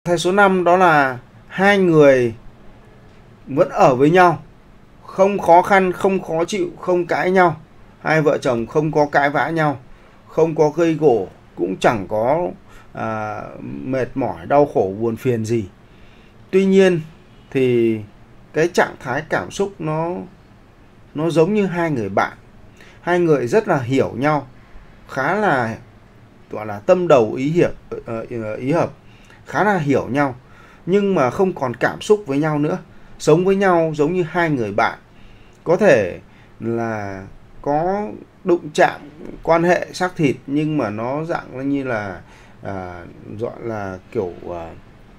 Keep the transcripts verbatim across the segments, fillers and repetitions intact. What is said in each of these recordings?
Thầy số năm đó là hai người vẫn ở với nhau, không khó khăn, không khó chịu, không cãi nhau. Hai vợ chồng không có cãi vã nhau, không có gây gổ, cũng chẳng có à, mệt mỏi, đau khổ, buồn phiền gì. Tuy nhiên thì cái trạng thái cảm xúc nó nó giống như hai người bạn. Hai người rất là hiểu nhau, khá là gọi là tâm đầu ý hiệp, ý hợp, khá là hiểu nhau, nhưng mà không còn cảm xúc với nhau nữa. Sống với nhau giống như hai người bạn, có thể là có đụng chạm quan hệ xác thịt, nhưng mà nó dạng như là à, gọi là kiểu à,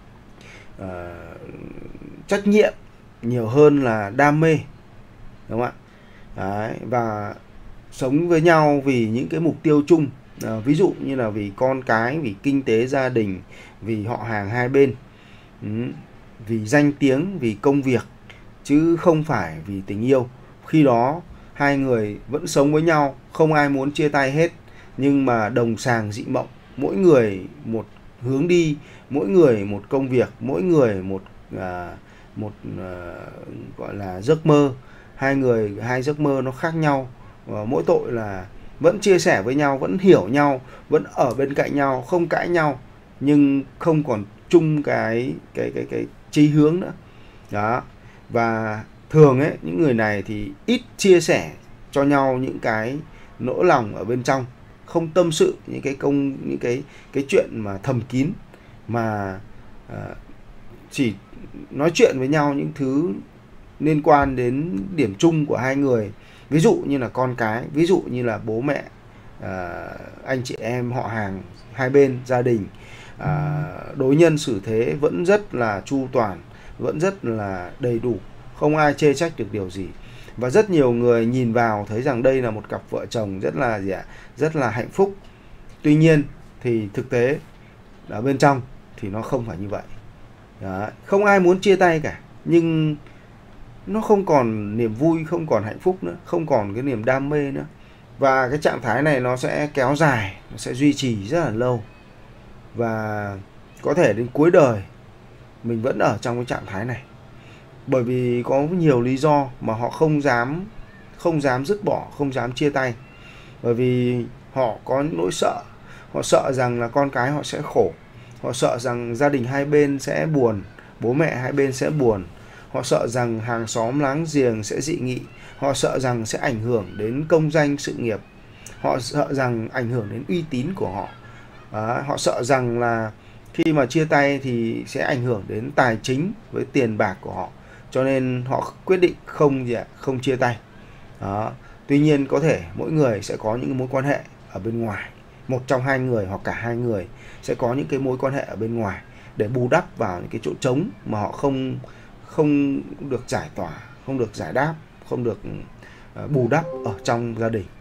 à, trách nhiệm nhiều hơn là đam mê, đúng không ạ? Đấy, và sống với nhau vì những cái mục tiêu chung, à, ví dụ như là vì con cái, vì kinh tế gia đình, vì họ hàng hai bên, ừ, vì danh tiếng, vì công việc, chứ không phải vì tình yêu. Khi đó hai người vẫn sống với nhau, không ai muốn chia tay hết, nhưng mà đồng sàng dị mộng, mỗi người một hướng đi, mỗi người một công việc, mỗi người một à, một à, gọi là giấc mơ. Hai người hai giấc mơ nó khác nhau, và mỗi tội là vẫn chia sẻ với nhau, vẫn hiểu nhau, vẫn ở bên cạnh nhau, không cãi nhau, nhưng không còn chung cái cái cái cái chí hướng nữa. Đó. Và thường ấy, những người này thì ít chia sẻ cho nhau những cái nỗi lòng ở bên trong, không tâm sự những cái công những cái cái chuyện mà thầm kín, mà à, chỉ nói chuyện với nhau những thứ liên quan đến điểm chung của hai người, ví dụ như là con cái, ví dụ như là bố mẹ, à, anh chị em, họ hàng hai bên, gia đình, à, đối nhân xử thế vẫn rất là chu toàn, vẫn rất là đầy đủ, không ai chê trách được điều gì. Và rất nhiều người nhìn vào thấy rằng đây là một cặp vợ chồng rất là gì ạ, rất là hạnh phúc. Tuy nhiên thì thực tế ở bên trong thì nó không phải như vậy. Đó. Không ai muốn chia tay cả, nhưng nó không còn niềm vui, không còn hạnh phúc nữa, không còn cái niềm đam mê nữa. Và cái trạng thái này nó sẽ kéo dài, nó sẽ duy trì rất là lâu, và có thể đến cuối đời mình vẫn ở trong cái trạng thái này. Bởi vì có nhiều lý do mà họ không dám không dám dứt bỏ, không dám chia tay. Bởi vì họ có những nỗi sợ. Họ sợ rằng là con cái họ sẽ khổ, họ sợ rằng gia đình hai bên sẽ buồn, bố mẹ hai bên sẽ buồn, họ sợ rằng hàng xóm láng giềng sẽ dị nghị, họ sợ rằng sẽ ảnh hưởng đến công danh sự nghiệp, họ sợ rằng ảnh hưởng đến uy tín của họ. Đó, họ sợ rằng là khi mà chia tay thì sẽ ảnh hưởng đến tài chính với tiền bạc của họ, cho nên họ quyết định không gì ạ, không chia tay. Đó. Tuy nhiên có thể mỗi người sẽ có những mối quan hệ ở bên ngoài, một trong hai người hoặc cả hai người sẽ có những cái mối quan hệ ở bên ngoài để bù đắp vào những cái chỗ trống mà họ không không được giải tỏa, không được giải đáp, không được bù đắp ở trong gia đình.